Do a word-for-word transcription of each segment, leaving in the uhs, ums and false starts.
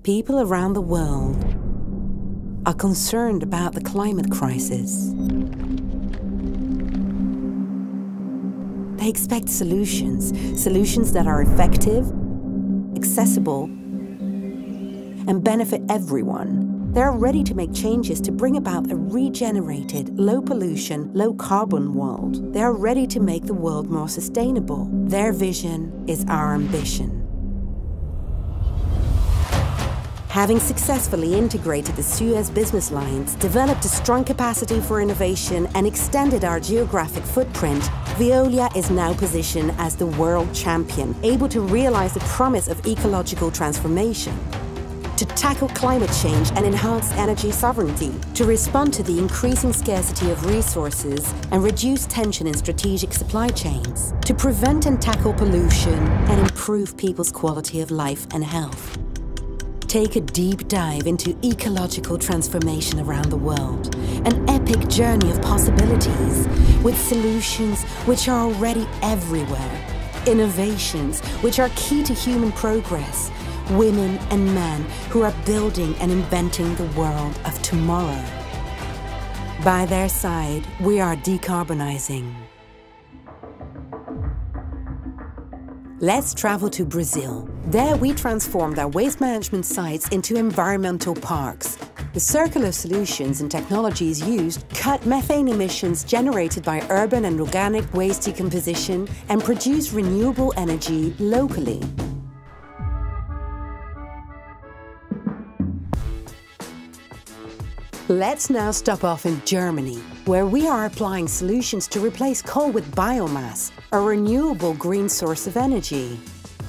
People around the world are concerned about the climate crisis. They expect solutions, solutions that are effective, accessible, and benefit everyone. They're ready to make changes to bring about a regenerated, low-pollution, low-carbon world. They're ready to make the world more sustainable. Their vision is our ambition. Having successfully integrated the Suez business lines, developed a strong capacity for innovation, and extended our geographic footprint, Veolia is now positioned as the world champion, able to realize the promise of ecological transformation, to tackle climate change and enhance energy sovereignty, to respond to the increasing scarcity of resources and reduce tension in strategic supply chains, to prevent and tackle pollution and improve people's quality of life and health. Take a deep dive into ecological transformation around the world, an epic journey of possibilities with solutions which are already everywhere, innovations which are key to human progress, women and men who are building and inventing the world of tomorrow. By their side, we are decarbonizing. Let's travel to Brazil. There we transformed our waste management sites into environmental parks. The circular solutions and technologies used cut methane emissions generated by urban and organic waste decomposition and produce renewable energy locally. Let's now stop off in Germany, where we are applying solutions to replace coal with biomass, a renewable green source of energy.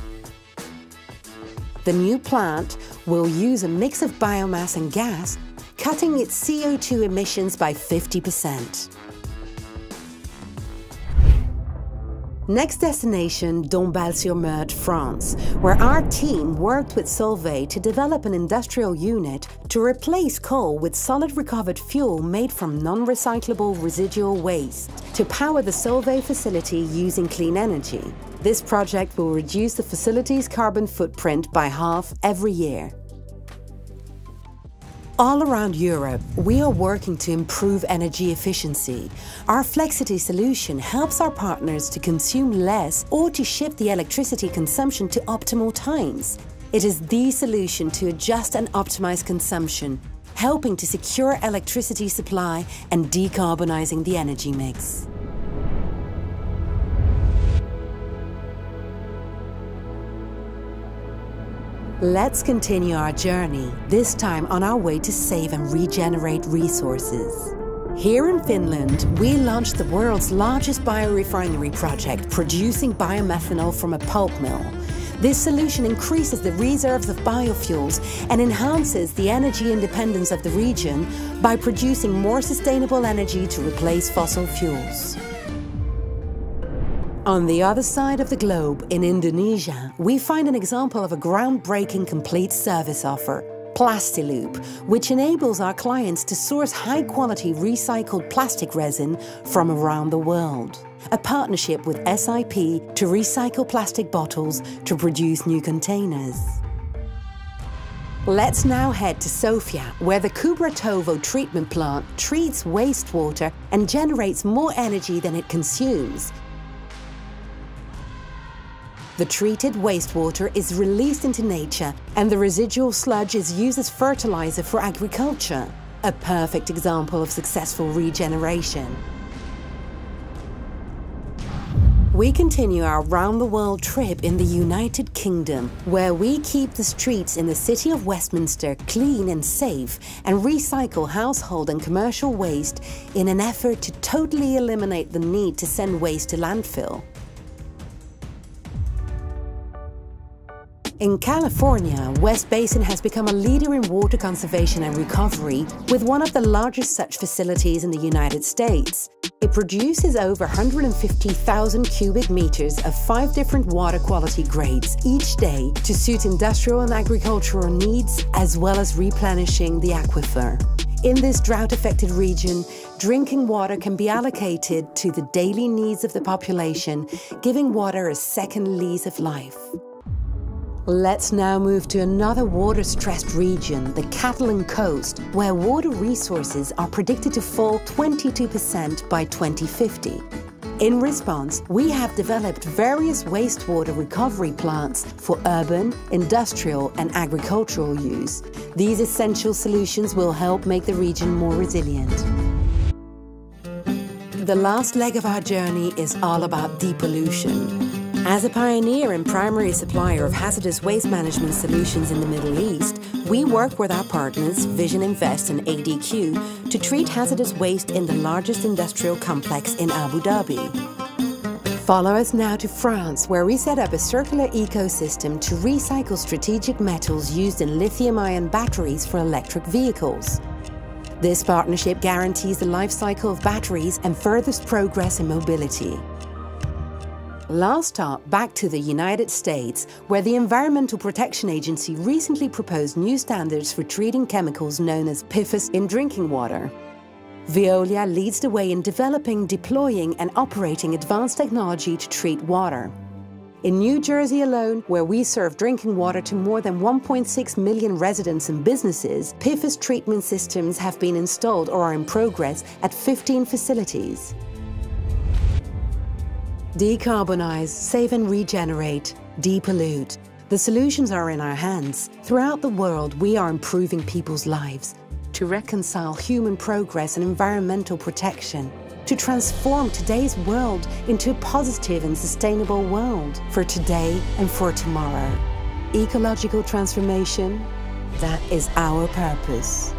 The new plant will use a mix of biomass and gas, cutting its C O two emissions by fifty percent. Next destination, Dombasle-sur-Meurthe, France, where our team worked with Solvay to develop an industrial unit to replace coal with solid recovered fuel made from non-recyclable residual waste to power the Solvay facility using clean energy. This project will reduce the facility's carbon footprint by half every year. All around Europe, we are working to improve energy efficiency. Our Flexity solution helps our partners to consume less or to shift the electricity consumption to optimal times. It is the solution to adjust and optimize consumption, helping to secure electricity supply and decarbonizing the energy mix. Let's continue our journey, this time on our way to save and regenerate resources. Here in Finland, we launched the world's largest biorefinery project, producing biomethanol from a pulp mill. This solution increases the reserves of biofuels and enhances the energy independence of the region by producing more sustainable energy to replace fossil fuels. On the other side of the globe, in Indonesia, we find an example of a groundbreaking complete service offer, PlastiLoop, which enables our clients to source high-quality recycled plastic resin from around the world. A partnership with S I P to recycle plastic bottles to produce new containers. Let's now head to Sofia, where the Kubratovo treatment plant treats wastewater and generates more energy than it consumes. The treated wastewater is released into nature, and the residual sludge is used as fertilizer for agriculture, a perfect example of successful regeneration. We continue our round-the-world trip in the United Kingdom, where we keep the streets in the city of Westminster clean and safe and recycle household and commercial waste in an effort to totally eliminate the need to send waste to landfill. In California, West Basin has become a leader in water conservation and recovery, with one of the largest such facilities in the United States. It produces over one hundred fifty thousand cubic meters of five different water quality grades each day to suit industrial and agricultural needs, as well as replenishing the aquifer. In this drought-affected region, drinking water can be allocated to the daily needs of the population, giving water a second lease of life. Let's now move to another water-stressed region, the Catalan coast, where water resources are predicted to fall twenty-two percent by twenty fifty. In response, we have developed various wastewater recovery plants for urban, industrial and agricultural use. These essential solutions will help make the region more resilient. The last leg of our journey is all about depollution. As a pioneer and primary supplier of hazardous waste management solutions in the Middle East, we work with our partners, Vision Invest and A D Q, to treat hazardous waste in the largest industrial complex in Abu Dhabi. Follow us now to France, where we set up a circular ecosystem to recycle strategic metals used in lithium-ion batteries for electric vehicles. This partnership guarantees the life cycle of batteries and furthers progress in mobility. Last stop, back to the United States, where the Environmental Protection Agency recently proposed new standards for treating chemicals known as P F A S in drinking water. Veolia leads the way in developing, deploying and operating advanced technology to treat water. In New Jersey alone, where we serve drinking water to more than one point six million residents and businesses, P F A S treatment systems have been installed or are in progress at fifteen facilities. Decarbonize, save and regenerate, depollute. The solutions are in our hands. Throughout the world, we are improving people's lives to reconcile human progress and environmental protection, to transform today's world into a positive and sustainable world for today and for tomorrow. Ecological transformation, that is our purpose.